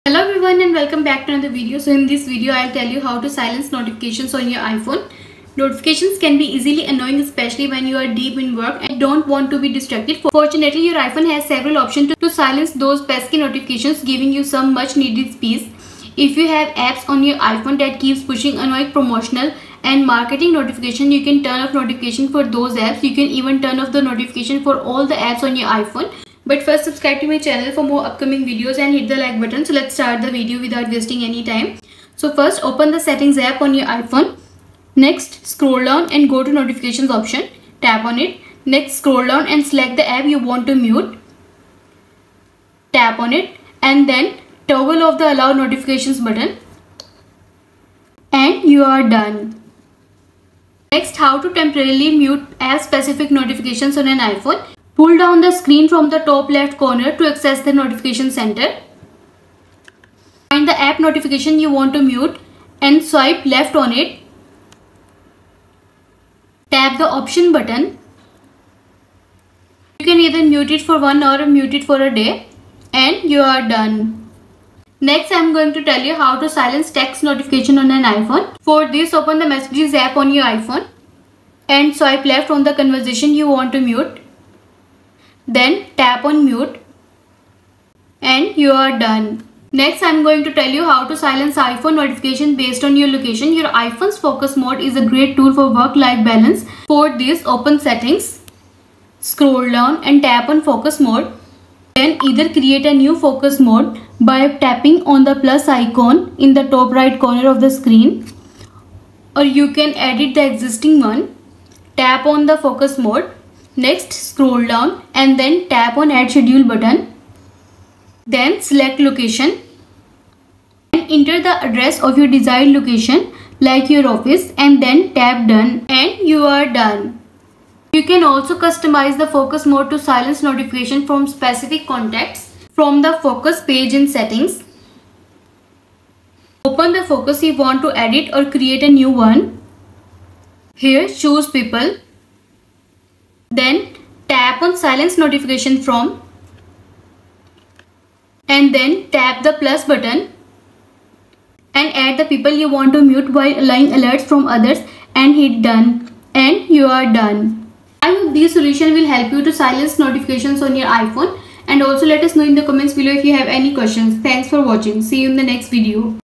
Hello everyone and welcome back to another video. So in this video I'll tell you how to silence notifications on your iPhone. Notifications can be easily annoying, especially when you are deep in work and don't want to be distracted. Fortunately, your iPhone has several options to silence those pesky notifications, giving you some much needed peace. If you have apps on your iPhone that keeps pushing annoying promotional and marketing notification, you can turn off notification for those apps. You can even turn off the notification for all the apps on your iPhone. But first, subscribe to my channel for more upcoming videos and hit the like button. So let's start the video without wasting any time. So first, open the settings app on your iPhone. Next, scroll down and go to notifications option. Tap on it. Next, scroll down and select the app you want to mute. Tap on it and then toggle off the allow notifications button. And you are done. Next, how to temporarily mute app specific notifications on an iPhone. Pull down the screen from the top left corner to access the notification center. Find the app notification you want to mute and swipe left on it. Tap the option button. You can either mute it for 1 hour or mute it for a day, and you are done. Next, I am going to tell you how to silence text notification on an iPhone. For this, open the Messages app on your iPhone and swipe left on the conversation you want to mute. Then tap on mute and you are done. Next, I am going to tell you how to silence iPhone notification based on your location. Your iPhone's focus mode is a great tool for work-life balance. For this, open settings, scroll down and tap on focus mode. Then either create a new focus mode by tapping on the plus icon in the top right corner of the screen, or you can edit the existing one. Tap on the focus mode. Next, scroll down and then tap on add schedule button. Then select location and enter the address of your desired location like your office, and then tap done and you are done. You can also customize the focus mode to silence notification from specific contacts from the focus page in settings. Open the focus you want to edit or create a new one. Here, choose people. Then tap on silence notification from and then tap the plus button and add the people you want to mute while allowing alerts from others and hit done and you are done. I hope this solution will help you to silence notifications on your iPhone, and also let us know in the comments below if you have any questions. Thanks for watching. See you in the next video.